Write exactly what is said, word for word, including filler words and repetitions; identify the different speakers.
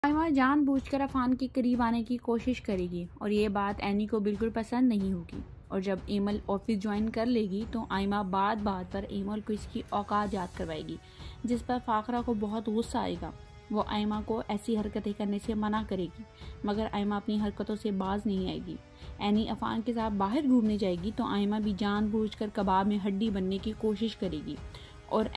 Speaker 1: आयमा जानबूझकर अफान के करीब आने की कोशिश करेगी और ये बात एनी को बिल्कुल पसंद नहीं होगी। और जब एमल ऑफिस ज्वाइन कर लेगी तो आयमा बात बात पर एमल को इसकी औकात याद करवाएगी, जिस पर फाखरा को बहुत गुस्सा आएगा। वो आयमा को ऐसी हरकतें करने से मना करेगी, मगर आयमा अपनी हरकतों से बाज नहीं आएगी। एनी अफान के साथ बाहर घूमने जाएगी तो आयमा भी जानबूझकर कबाब में हड्डी बनने की कोशिश करेगी और